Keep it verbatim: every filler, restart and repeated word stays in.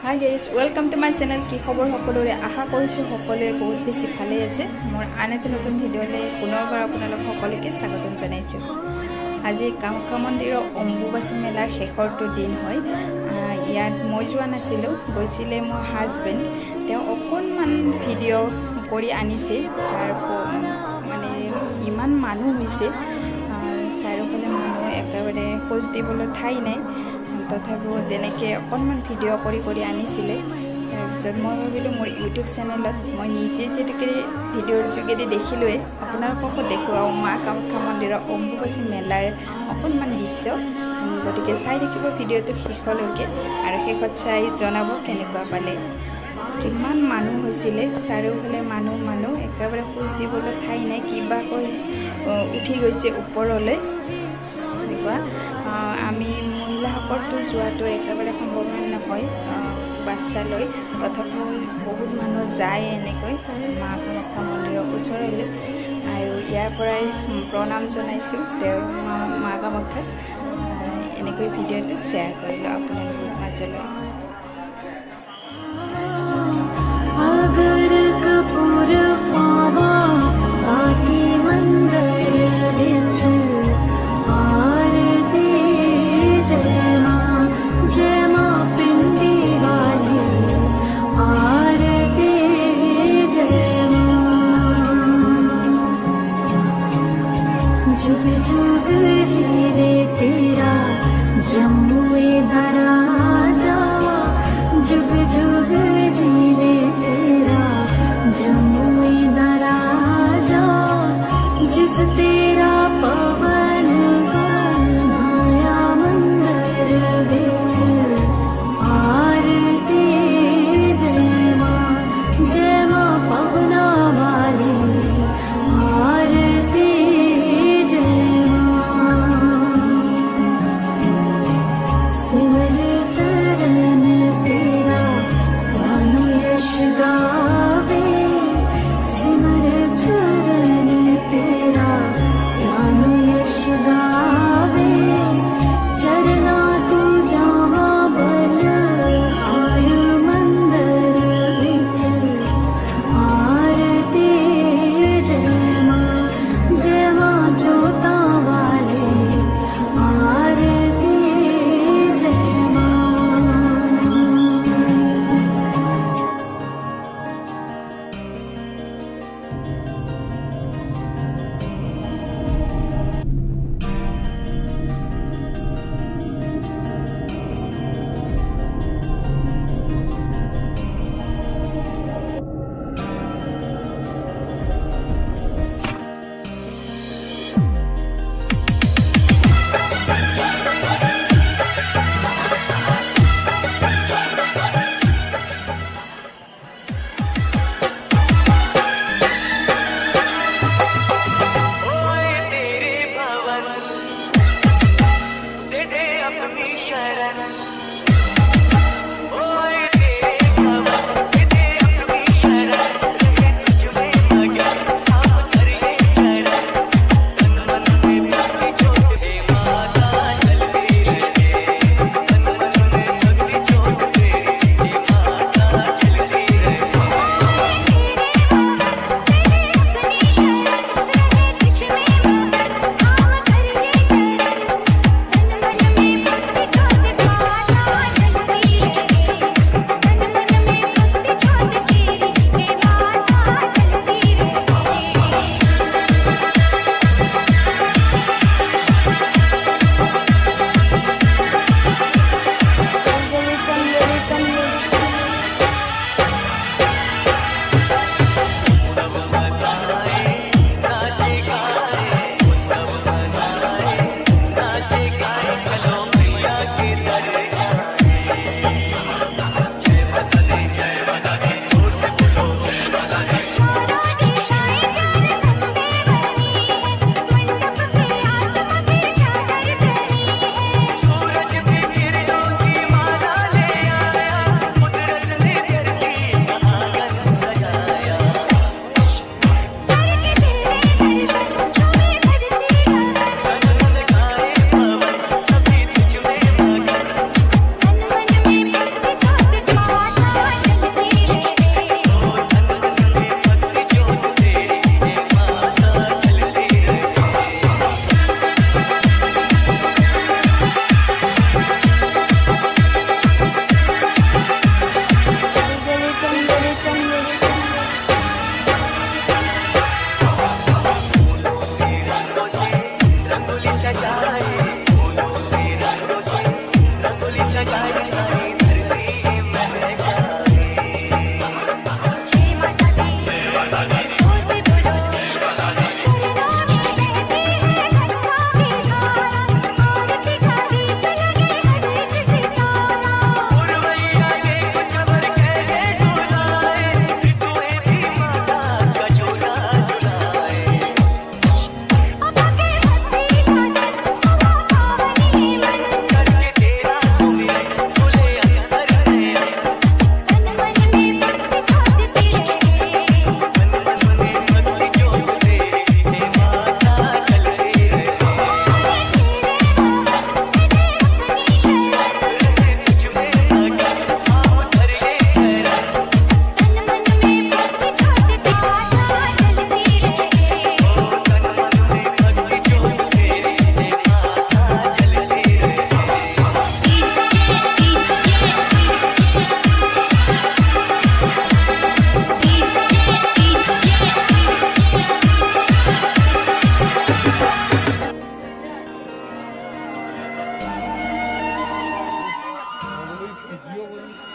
Hi guys, welcome to my channel. कि खबर सकलोरे आशा करिछु सकलोरे बहुत बेसि भाले आछे। मोर आन एटा नतुन भिडिओले पुनरबार आपनालोक सकलोके स्वागतम जनाइछु। আজি कामाख्या मन्दिर अम्बुबाची मेलार शेषरটো दिन হয়। ইয়াত মই যোৱা নাছিলো, গৈছিলে মোৰ হাজবেণ্ড। তেওঁ অকণমান ভিডিঅ' কৰি আনিছে। তাৰ মানে ইমান মানুহ হৈছে, চাৰিওফালে মানুহ একেবাৰে খোজ দিবলৈ ঠাই নাই। তথাপিও তেনেকৈ অকণমান ভিডিঅ' কৰি কৰি আনিছিলে। তাৰপিছত মই ভাবিলোঁ মোৰ ইউটিউব চেনেলত মই নিজে যেনেকৈ ভিডিঅ'ৰ যোগেদি দেখিলোৱে আপোনালোককো দেখুৱাওঁ মা কামাখ্যা মন্দিৰৰ অম্বুবাচী মেলাৰ অকণমান দৃশ্য। গতিকে চাই থাকিব ভিডিঅ'টো শেষলৈকে, আৰু শেষত চাই জনাব কেনেকুৱা পালে। কিমান মানুহ হৈছিলে, চাৰিওফালে মানুহ মানুহ একেবাৰে খোজ দিবলৈ ঠাই নাই, কিবা কৈ উঠি গৈছে ওপৰলৈ। এনেকুৱা আমি মহিলাসকলতো যোৱাটো একেবাৰে সম্ভৱ নহয় বাচ্চা লৈ, তথাপিও বহুত মানুহ যায় এনেকৈ মা কামাখ্যা মন্দিৰৰ ওচৰলৈ। আৰু ইয়াৰ পৰাই প্ৰণাম জনাইছোঁ তেওঁ মা কামাখ্যাক। এনেকৈ ভিডিঅ'টো শ্বেয়াৰ কৰিলোঁ আপোনালোকৰ মাজলৈ। जुग जुग जीवे तेरा जम्मुए धरा কৰিম